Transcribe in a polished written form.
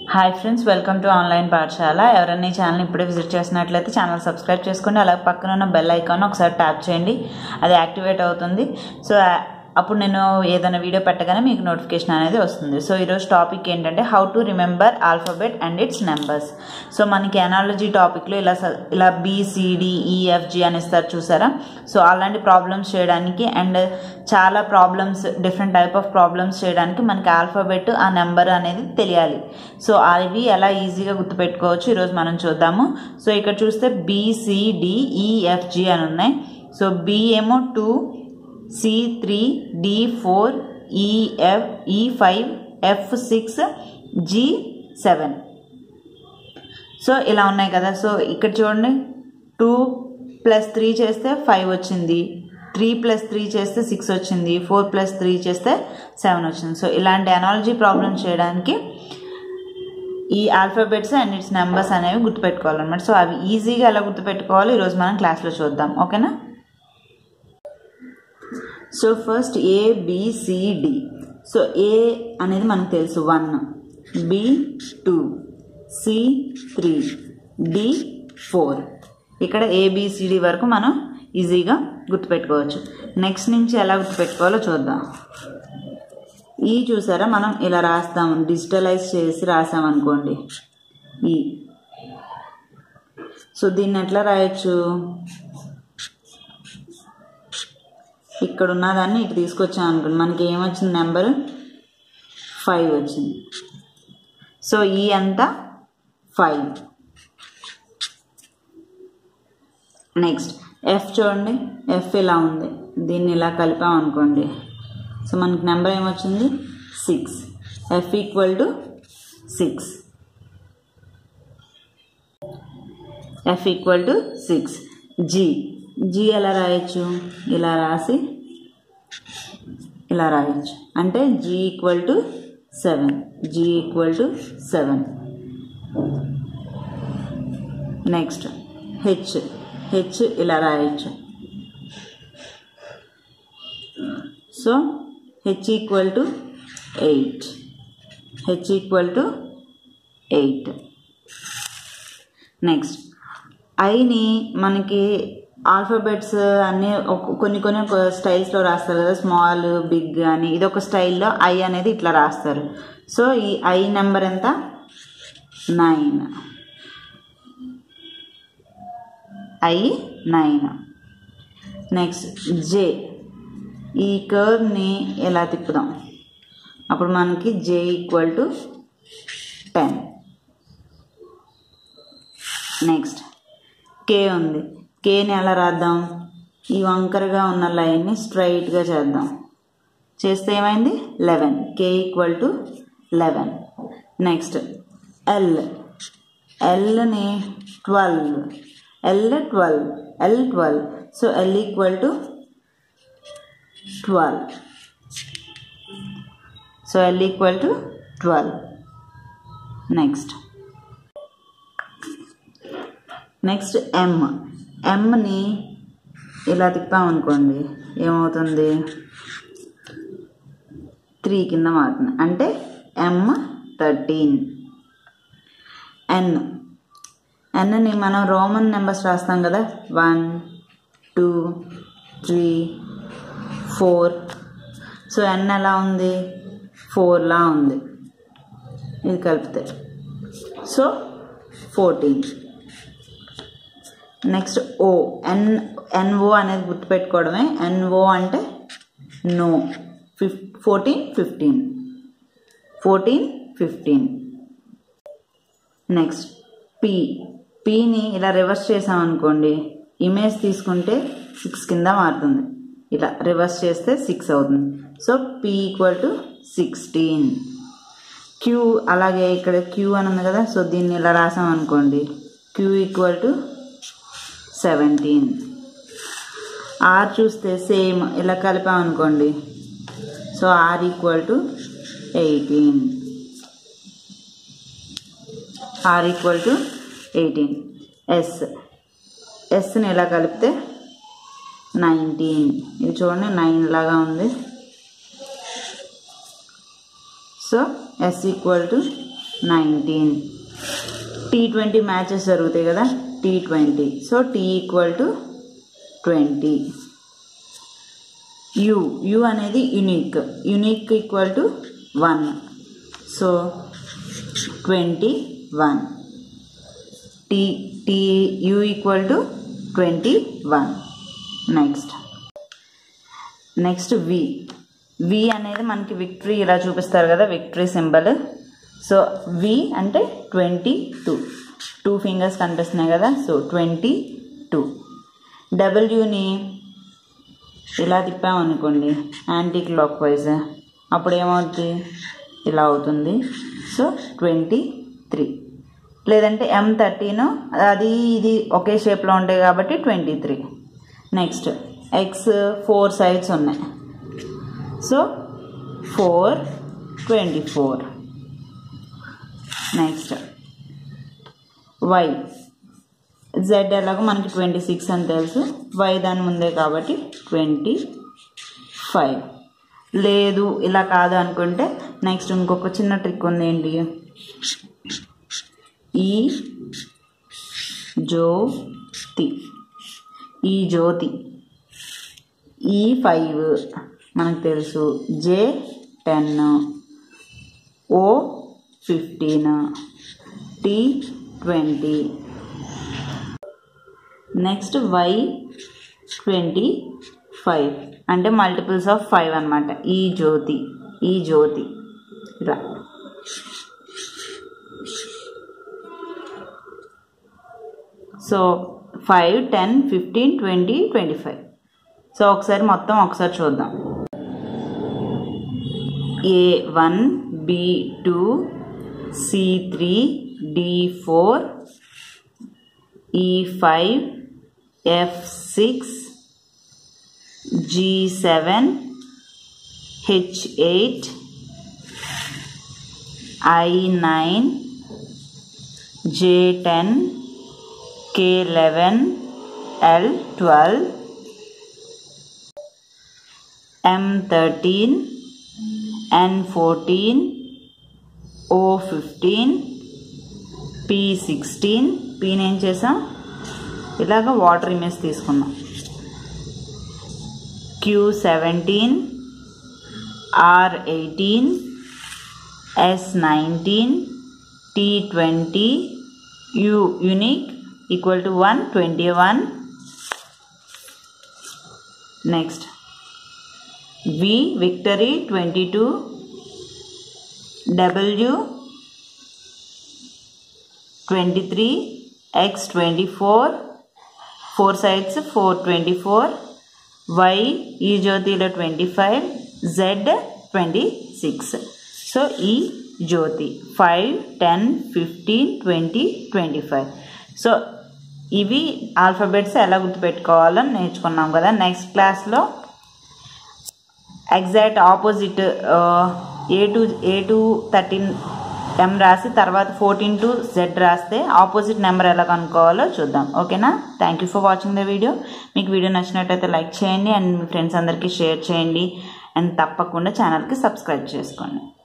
Hi friends, welcome to online Pathashala. ఎవరైనా ఈ channel ఇప్పుడే విజిట్ చేసినట్లయితే ఛానల్ సబ్స్క్రైబ్ చేసుకోండి. అలాగే పక్కన ఉన్న బెల్ ఐకాన్ ఒకసారి ట్యాప్ చేయండి, అది యాక్టివేట్ అవుతుంది. సో అప్పుడు నేను ఏదైనా వీడియో పెట్టగానే మీకు నోటిఫికేషన్ అనేది వస్తుంది. సో ఈరోజు టాపిక్ ఏంటంటే how to remember alphabet and its numbers. So మనకి ఎనాలజీ టాపిక్లో ఇలా BCDEFG అని ఇస్తారు చూసారా. సో అలాంటి ప్రాబ్లమ్స్ చేయడానికి అండ్ చాలా problems, different type of problems చేయడానికి మనకి ఆల్ఫాబెట్, ఆ నెంబర్ అనేది తెలియాలి. సో అవి ఎలా ఈజీగా గుర్తుపెట్టుకోవచ్చు ఈరోజు మనం చూద్దాము. సో ఇక్కడ చూస్తే BCDEFG అని ఉన్నాయి. సో B ఏమో 2, C3, D4, E5, F6, G7. So ఇలా ఉన్నాయి కదా. సో ఇక్కడ చూడండి, 2 + 3 చేస్తే 5 వచ్చింది, 3 + 3 చేస్తే 6 వచ్చింది, 4 + 3 చేస్తే 7 వచ్చింది. సో ఇలాంటి అనాలజీ ప్రాబ్లమ్స్ చేయడానికి ఈ ఆల్ఫాబెట్స్ అండ్ ఇట్స్ నెంబర్స్ అనేవి గుర్తుపెట్టుకోవాలన్నమాట. సో అవి ఈజీగా ఎలా గుర్తుపెట్టుకోవాలి ఈరోజు మనం క్లాస్లో చూద్దాం, ఓకేనా. So first ABCD. So A అనేది మనకు తెలుసు 1, B 2, C 3, D 4. ఇక్కడ ABCD వరకు మనం ఈజీగా గుర్తుపెట్టుకోవచ్చు. నెక్స్ట్ నుంచి ఎలా గుర్తుపెట్టుకోవాలో చూద్దాం. ఈ చూసారా, మనం ఇలా రాస్తాము, డిజిటలైజ్ చేసి రాసామనుకోండి ఈ. సో దీన్ని ఎట్లా రాయొచ్చు, ఇక్కడ ఉన్నదాన్ని ఇటు తీసుకొచ్చాం అనుకోండి, మనకి ఏమొచ్చింది, నెంబర్ 5 వచ్చింది. సో ఈ అంతా 5. నెక్స్ట్ F చూడండి, F ఇలా ఉంది, దీన్ని ఇలా కలిపాం అనుకోండి. సో మనకి నెంబర్ ఏమొచ్చింది, 6. F = 6. F = 6. G ఎలా రాయొచ్చు, ఇలా రాసి ఇలా రాయొచ్చు, అంటే G = 7. G = 7. నెక్స్ట్ H ఇలా రాయొచ్చు. So H = 8. H = 8. నెక్స్ట్ ఐని మనకి ఆల్ఫాబెట్స్ అన్నీ కొన్ని స్టైల్స్లో రాస్తారు కదా, స్మాల్, బిగ్ అని. ఇది ఒక స్టైల్లో ఐ అనేది ఇట్లా రాస్తారు. సో ఈ ఐ నెంబర్ ఎంత, 9. ఐ 9. Next J. ఈ కర్వ్ని ఎలా తిప్పుదాం, అప్పుడు మనకి J = 10. నెక్స్ట్ K ఉంది. Kని ఎలా రాద్దాం, ఈ వంకరగా ఉన్న లైన్ని స్ట్రైట్గా చేద్దాం. చేస్తే ఏమైంది, 11. K = 11. నెక్స్ట్ Lని 12. L12. So L = 12. So L = 12. Next Mని ఇలా తిప్పామనుకోండి, ఏమవుతుంది, 3 కింద మారుతుంది, అంటే M13. Nని మనం రోమన్ నెంబర్స్ రాస్తాం కదా, 1 2 3 4. సో N ఎలా ఉంది, 4 లా ఉంది, ఇది కలిపితే. సో 14. నెక్స్ట్ NO అనేది గుర్తుపెట్టుకోవడమే. NO అంటే నో. 14 15. నెక్స్ట్ Pని ఇలా రివర్స్ చేసామనుకోండి, ఇమేజ్ తీసుకుంటే 6 కింద మారుతుంది, ఇలా రివర్స్ చేస్తే 6 అవుతుంది. So P = 16. Q అలాగే ఇక్కడ Q అని ఉంది కదా, సో దీన్ని ఇలా రాసామనుకోండి, Q = 17. R చూస్తే సేమ్ ఇలా కలిపామనుకోండి, సో R = 18. R = 18. Sని ఇలా కలిపితే 19. ఇది చూడండి 9 లాగా ఉంది. So S = 19. T20 మ్యాచెస్ జరుగుతాయి కదా, T20. So T equal to 20. U అనేది unique equal to 1. So 21. U equal to 21. Next V అనేది మనకి విక్టరీ ఇలా చూపిస్తారు కదా, విక్టరీ సింబల్. సో V అంటే 22, 2 ఫింగర్స్ కనిపిస్తున్నాయి కదా, సో 22. Wని ఇలా తిప్పామనుకోండి యాంటీ క్లాక్ వైజ్, అప్పుడు ఏమవుతుంది, ఇలా అవుతుంది. సో 23. లేదంటే M13, అది ఇది ఒకే షేప్లో ఉంటాయి కాబట్టి 23. నెక్స్ట్ X 4 సైడ్స్ ఉన్నాయి, సో 4, 24. నెక్స్ట్ Y, Z ఎలాగో మనకి 26 అని తెలుసు, Y దాని ముందే కాబట్టి 25. లేదు ఇలా కాదు అనుకుంటే నెక్స్ట్ ఇంకొక చిన్న ట్రిక్ ఉంది. ఏంటి, ఈ జ్యోతి ఈ 5 మనకు తెలుసు, J 10, O 15, T 20. Next Y 25 అంటే మల్టిపుల్స్ ఆఫ్ 5 అనమాట. ఈ జ్యోతి ఇలా. సో 5, 10, 15, 20, 25. సో ఒకసారి చూద్దాం. A1, B2, C3, D4, E5, F6, G7, H8, I9, J10, K11, L12, M13, N14, O15, P16. Pని ఏం చేసాం, ఇలాగ వాటర్ ఇమేజ్ తీసుకున్నాం. Q17, R18, S19, T20, unique equal to 121. Next V victory 22, W 23, X 24, 4 sides 4, 24, Y E జ్యోతిలో 25, Z 26. So ఈ Jyoti 5, 10, 15, 20, 25. So ఇవి alphabets ఎలా గుర్తుపెట్టుకోవాలో నేర్చుకున్నాం కదా. నెక్స్ట్ క్లాస్లో ఎగ్జాక్ట్ ఆపోజిట్ A2 13M రాసి తర్వాత 14 to Z రాస్తే ఆపోజిట్ నెంబర్ ఎలా కనుక్కోవాలో చూద్దాం. ఓకేనా? Thank you for watching the video. మీకు వీడియో నచ్చినట్టయితే లైక్ చేయండి అండ్ మీ ఫ్రెండ్స్ అందరికీ షేర్ చేయండి అండ్ తప్పకుండా ఛానల్కి సబ్స్క్రైబ్ చేసుకోండి.